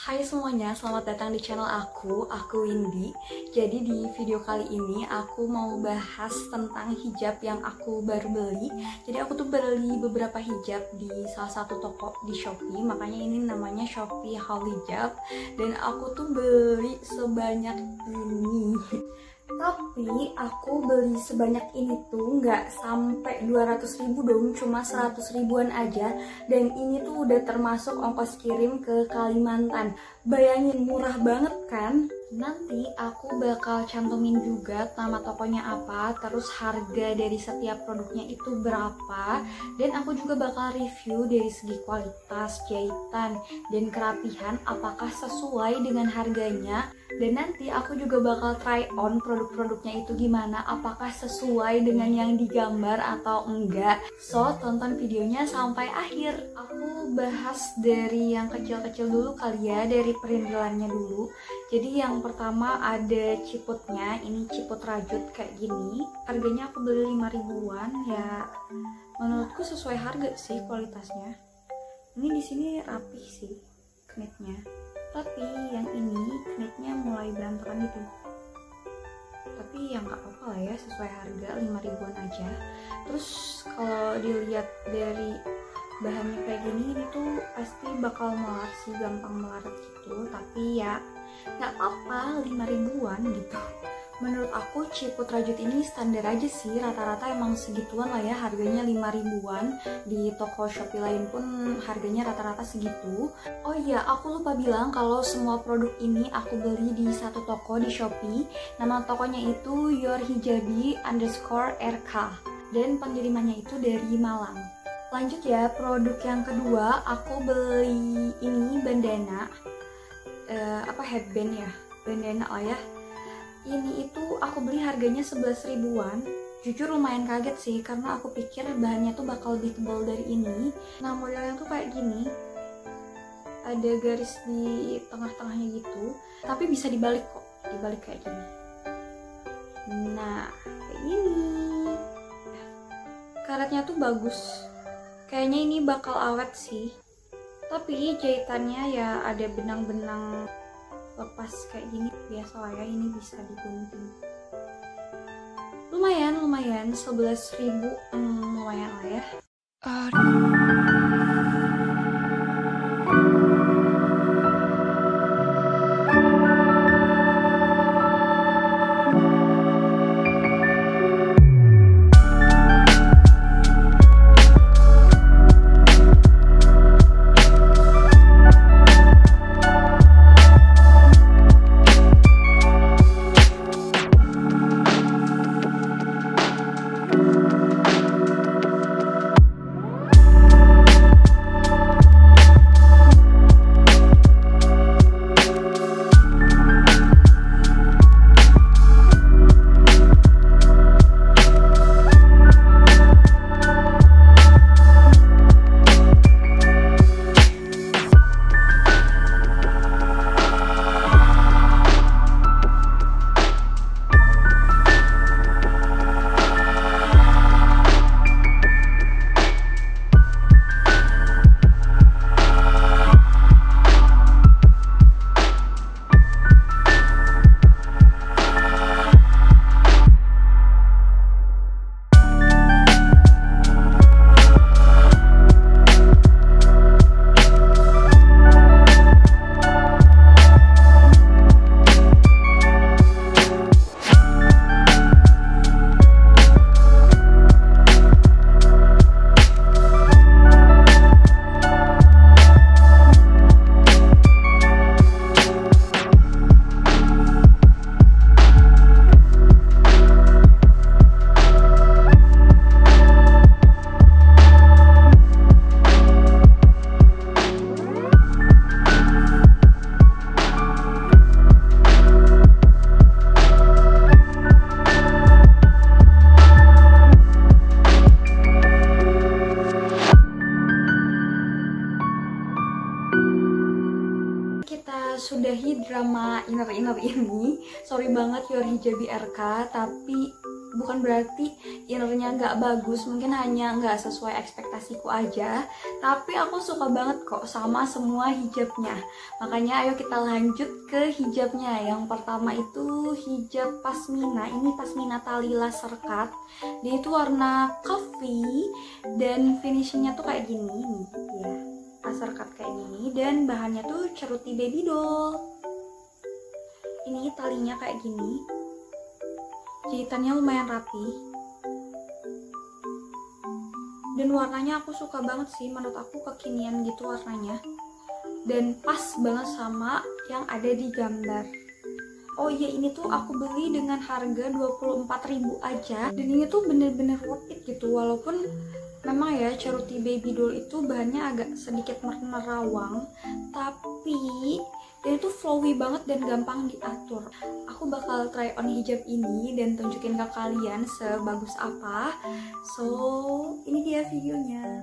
Hai semuanya, selamat datang di channel aku Windy. Jadi di video kali ini aku mau bahas tentang hijab yang aku baru beli. Jadi aku tuh beli beberapa hijab di salah satu toko di Shopee, makanya ini namanya Shopee Haul Hijab. Dan aku tuh beli sebanyak ini. Tapi aku beli sebanyak ini tuh nggak sampai 200.000 dong, cuma 100 ribuan aja. Dan ini tuh udah termasuk ongkos kirim ke Kalimantan. Bayangin, murah banget kan? Nanti aku bakal cantumin juga nama tokonya apa, terus harga dari setiap produknya itu berapa. Dan aku juga bakal review dari segi kualitas, jahitan, dan kerapihan apakah sesuai dengan harganya. Dan nanti aku juga bakal try on produk-produknya itu gimana, apakah sesuai dengan yang digambar atau enggak. So, tonton videonya sampai akhir. Aku bahas dari yang kecil-kecil dulu kali ya, dari perintilannya dulu. Jadi yang pertama ada ciputnya, ini ciput rajut kayak gini. Harganya aku beli 5 ribuan ya. Menurutku sesuai harga sih kualitasnya. Ini di sini rapih sih knitnya. Tapi yang ini knitnya mulai berantakan gitu. Tapi ya nggak apa-apa lah ya, sesuai harga 5 ribuan aja. Terus kalau dilihat dari bahannya kayak gini, ini tuh pasti bakal melar sih, gampang melarat gitu. Tapi ya nggak apa-apa, 5 ribuan gitu. Menurut aku ciput rajut ini standar aja sih, rata-rata emang segituan lah ya harganya, 5 ribuan. Di toko Shopee lain pun harganya rata-rata segitu. Oh iya, aku lupa bilang kalau semua produk ini aku beli di satu toko di Shopee. Nama tokonya itu yourhijabi_rk dan pengirimannya itu dari Malang. Lanjut ya, produk yang kedua aku beli ini bandana, headband ya, bandana lah ya. Ini itu aku beli harganya 11 ribuan. Jujur lumayan kaget sih, karena aku pikir bahannya tuh bakal lebih tebal dari ini. Nah, modelnya tuh kayak gini, ada garis di tengah-tengahnya gitu, tapi bisa dibalik kok, dibalik kayak gini. Nah, kayak gini. Karetnya tuh bagus, kayaknya ini bakal awet sih. Tapi jahitannya ya ada benang-benang lepas kayak gini, biasa lah ya, ini bisa digunting. Lumayan 11 ribu, lumayan lah ya. Sudahi drama inner ini. Sorry banget Yourhijabi RK, tapi bukan berarti innernya nggak bagus, mungkin hanya nggak sesuai ekspektasiku aja, tapi aku suka banget kok sama semua hijabnya. Makanya ayo kita lanjut ke hijabnya. Yang pertama itu hijab pasmina. Ini pasmina talila serkat, dia itu warna coffee dan finishingnya tuh kayak gini nih ya, serkat kayak gini, dan bahannya tuh ceruti baby doll. Ini talinya kayak gini, jahitannya lumayan rapi, dan warnanya aku suka banget sih, menurut aku kekinian gitu warnanya, dan pas banget sama yang ada di gambar. Oh iya, ini tuh aku beli dengan harga 24.000 aja, dan ini tuh bener-bener worth it gitu, walaupun memang ya ceruti baby doll itu bahannya agak sedikit menerawang, tapi dia itu flowy banget dan gampang diatur. Aku bakal try on hijab ini dan tunjukin ke kalian sebagus apa. So, ini dia videonya.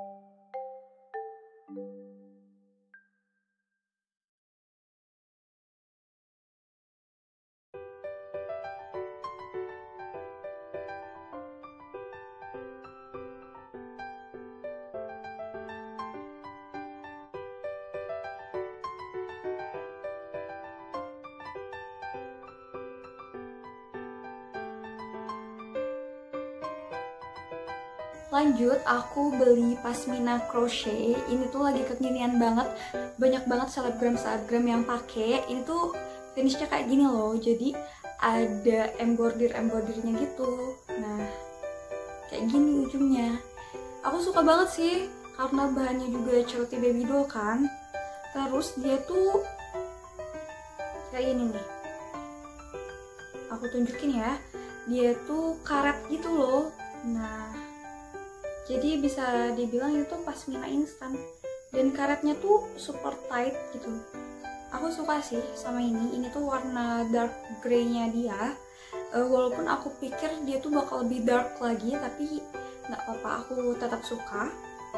Lanjut, aku beli pasmina crochet. Ini tuh lagi kekinian banget, banyak banget selebgram yang pakai. Ini tuh finishnya kayak gini loh, jadi ada embroidernya gitu. Nah, kayak gini ujungnya. Aku suka banget sih, karena bahannya juga ceruti baby doll kan. Terus dia tuh kayak gini nih, aku tunjukin ya, dia tuh karet gitu loh. Nah, jadi bisa dibilang itu pasmina instan, dan karetnya tuh super tight gitu. Aku suka sih sama ini. Ini tuh warna dark grey-nya dia. Walaupun aku pikir dia tuh bakal lebih dark lagi, tapi nggak apa-apa, aku tetap suka.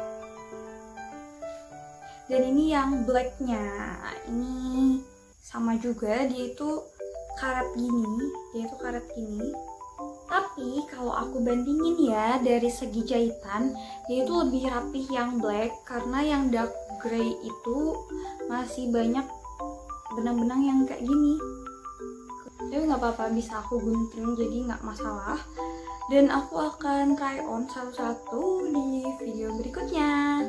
Dan ini yang black-nya, ini sama juga, dia itu karet gini. Tapi kalau aku bandingin ya dari segi jahitan, dia itu lebih rapih yang black, karena yang dark grey itu masih banyak benang-benang yang kayak gini. Tapi nggak apa-apa, bisa aku gunting, jadi nggak masalah. Dan aku akan try on satu-satu di video berikutnya.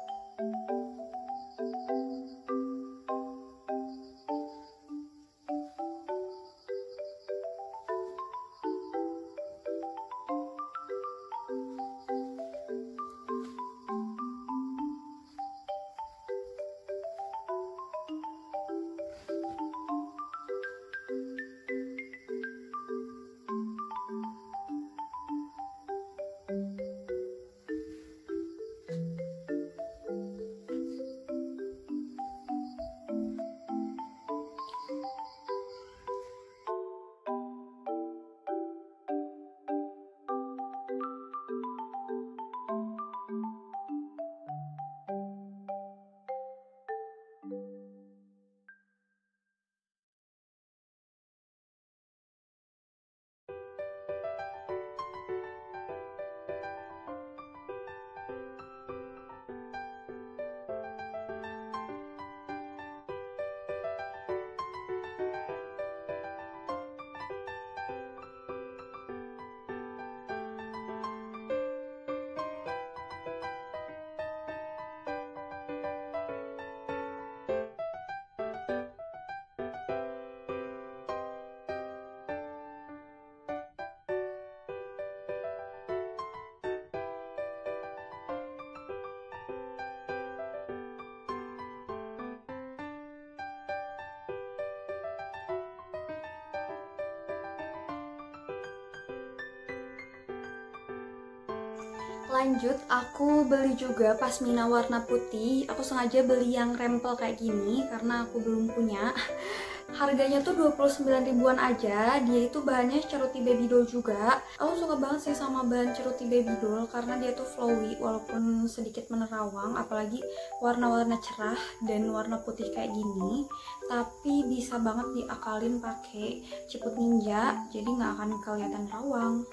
Lanjut, aku beli juga pasmina warna putih. Aku sengaja beli yang rempel kayak gini karena aku belum punya. Harganya tuh 29 ribuan aja. Dia itu bahannya Ceruti Baby Doll juga. Aku suka banget sih sama bahan Ceruti Baby Doll karena dia tuh flowy walaupun sedikit menerawang, apalagi warna-warna cerah dan warna putih kayak gini. Tapi bisa banget diakalin pakai Ciput Ninja, jadi nggak akan kelihatan rawang.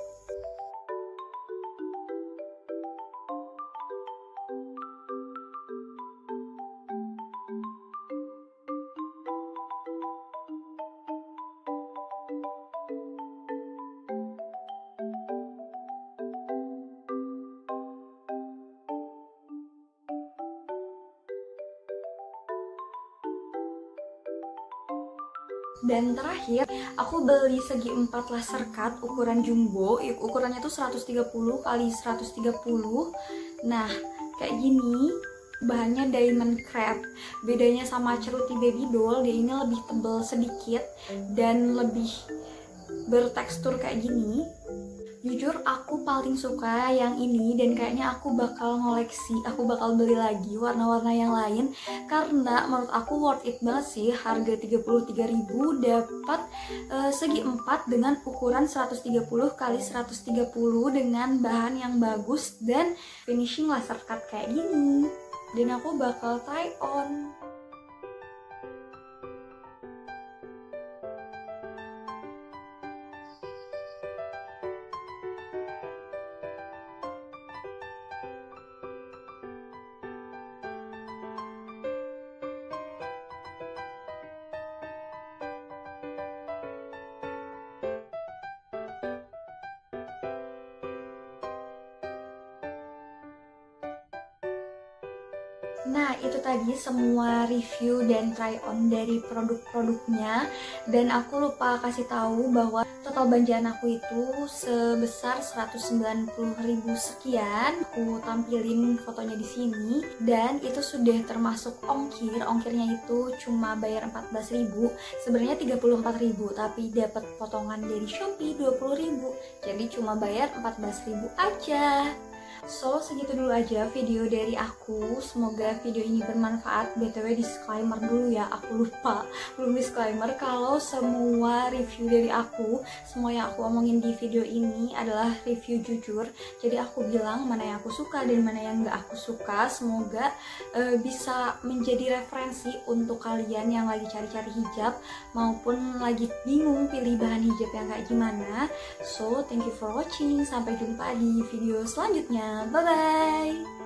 Dan terakhir, aku beli segi 4 laser cut ukuran jumbo. Ukurannya tuh 130 kali 130. Nah, kayak gini. Bahannya diamond crepe. Bedanya sama Ceruti Baby Doll, dia ini lebih tebal sedikit dan lebih bertekstur kayak gini. Jujur aku paling suka yang ini dan kayaknya aku bakal ngoleksi, aku bakal beli lagi warna-warna yang lain karena menurut aku worth it banget sih. Harga 33.000 dapat segi 4 dengan ukuran 130 kali 130 dengan bahan yang bagus dan finishing laser cut kayak gini. Dan aku bakal try on. Nah, itu tadi semua review dan try on dari produk-produknya. Dan aku lupa kasih tahu bahwa total belanjaan aku itu sebesar 190.000 sekian. Aku tampilin fotonya di sini dan itu sudah termasuk ongkir. Ongkirnya itu cuma bayar 14.000. Sebenarnya 34.000, tapi dapat potongan dari Shopee 20.000. Jadi cuma bayar 14.000 aja. So, segitu dulu aja video dari aku. Semoga video ini bermanfaat. BTW disclaimer dulu ya, aku lupa belum disclaimer kalau semua review dari aku, semua yang aku omongin di video ini adalah review jujur. Jadi aku bilang mana yang aku suka dan mana yang gak aku suka. Semoga bisa menjadi referensi untuk kalian yang lagi cari-cari hijab maupun lagi bingung pilih bahan hijab yang kayak gimana. So, thank you for watching. Sampai jumpa di video selanjutnya. Bye-bye!